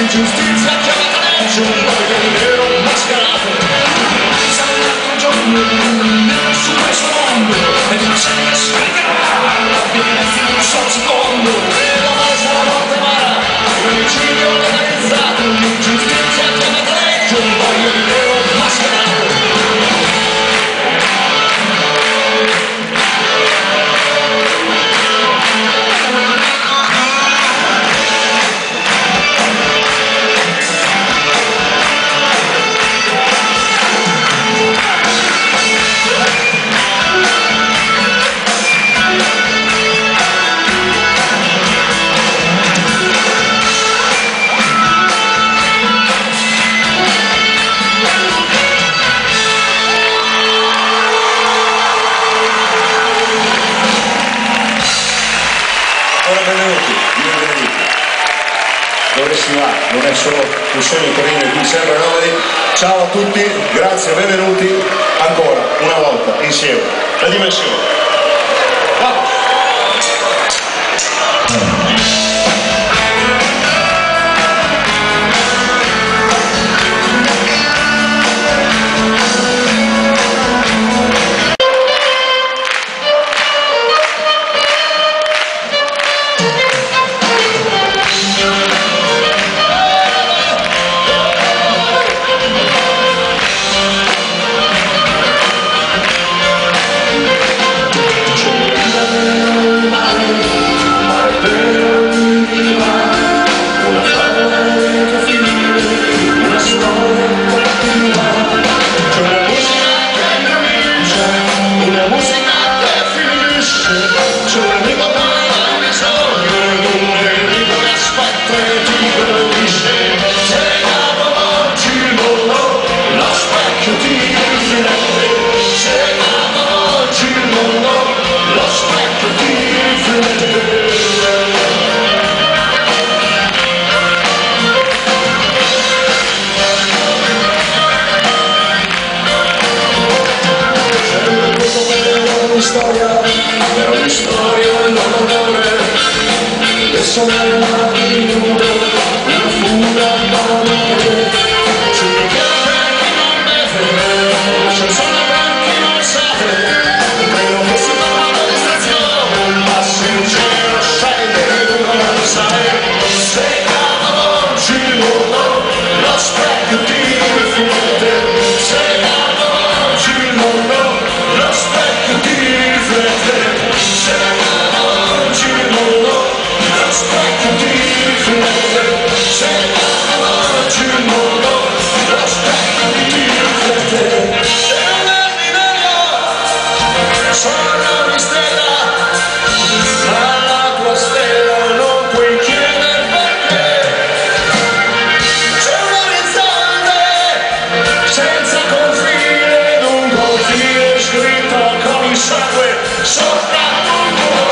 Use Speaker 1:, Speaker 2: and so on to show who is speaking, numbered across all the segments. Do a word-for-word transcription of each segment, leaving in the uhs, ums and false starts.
Speaker 1: l'ingiustizia chiamata legge, un uomo nero mascherato. Sarà un altro giorno nero su questo mondo, e non c'è che spiegherà la violenza in un solo secondo. E la morte la morte amara, un omicidio legalizzato, l'ingiustizia chiamata legge, un uomo nero mascherato.
Speaker 2: Dove si va? Non è solo un sogno Torino, qui sempre noi. Ciao a tutti, grazie, benvenuti ancora una volta insieme. La dimensione. Wow.
Speaker 1: Era una storia d'amore, adesso nella minuto, una fuga d'amore. C'è un chiave che non beve, c'è il sole per chi non sa, credo che si fa una distrazione, ma sincero scende, non sai, se cavolo oggi il mondo, lo specchio ti riflette, se cavolo oggi il mondo, lo specchio ti riflette, se cavolo oggi il mondo, lo specchio ti riflette, se cavolo oggi il mondo, lo specchio ti riflette. Se non è meglio, sono di stella, alla tua stella non puoi chiedere perché. C'è un orizzonte senza confine, un confine scritto con il sangue sopra tutto.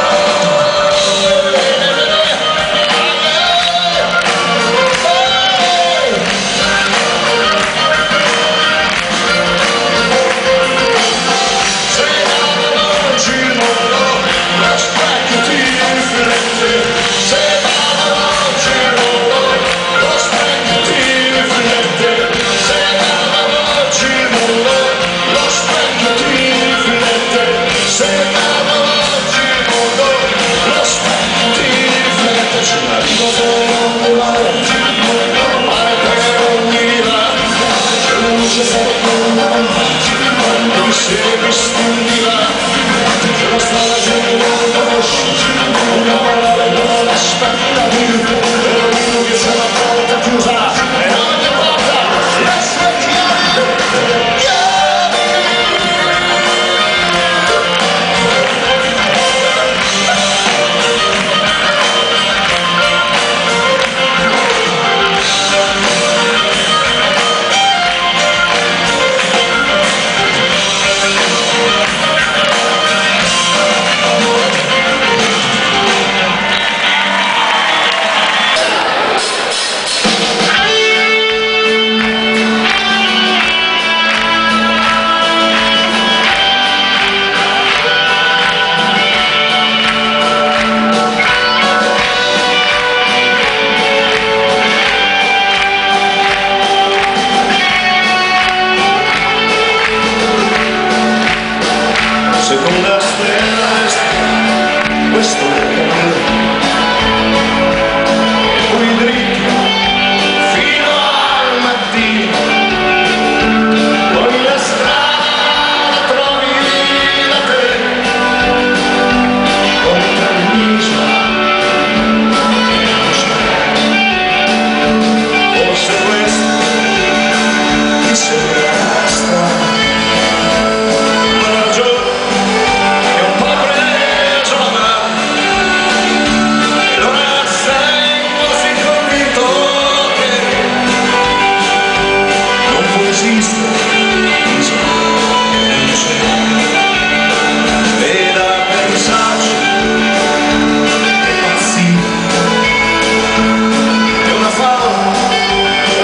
Speaker 1: Se cavolo oggi il mondo, lo specchio ti riflette, se cavolo oggi il mondo, lo specchio ti riflette, se cavolo oggi il mondo, lo specchio ti riflette, se cavolo oggi il mondo, lo specchio ti riflette. C'è una riva per ogni mare, un mare per ogni riva, c'è una luce sotto una quando mi segui stundila, c'è una strada che non conosci, una parola non aspettavi, però dico che c'è una porta chiusa e non ti porta le sue chiavi.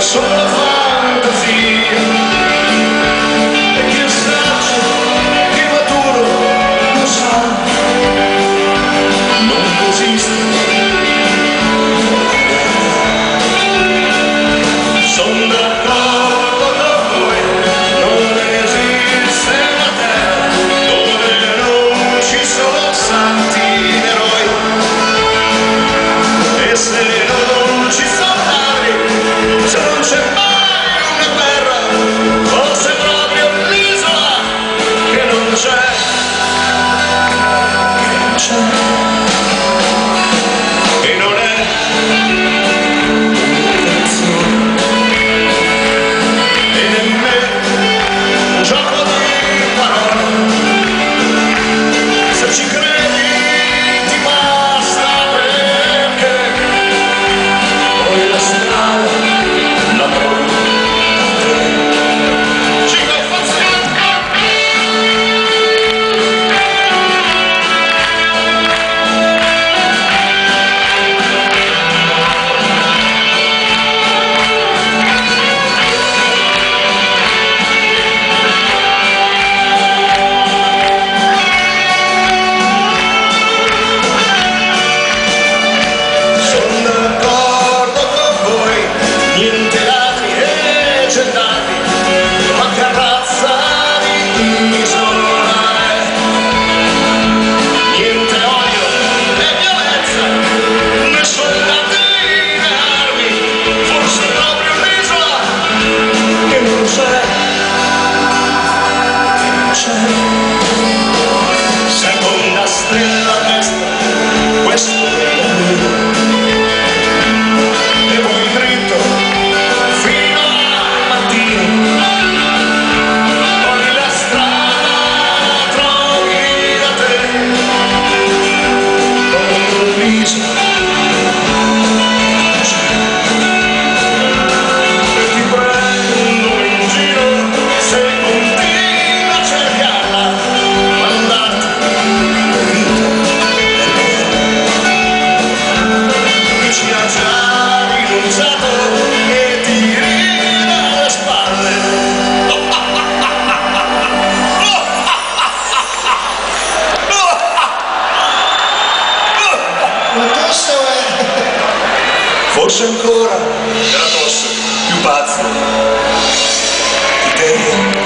Speaker 1: solo fantasia, e chi è saggio, chi è maturo lo sa, non esiste. Sono d'accordo con voi, non esiste una terra dove non ci sono santi eroi, e se non ci sono ladri, se non c'è mai una guerra, forse proprio l'isola che non c'è, che non c'è, che non è ci credi ti basta, perché poi la strada la trovi ci fai seconda stella a destra, questo è l'amico, e poi dritto fino al mattino, poi la strada trovi da te, con un viso e ti prendo in giro se continui a cercarla, ma non darti ci ha già rinunciato e ti rida alle spalle.
Speaker 3: La tosse è...
Speaker 1: Forse ancora è la tosse più pazza di te.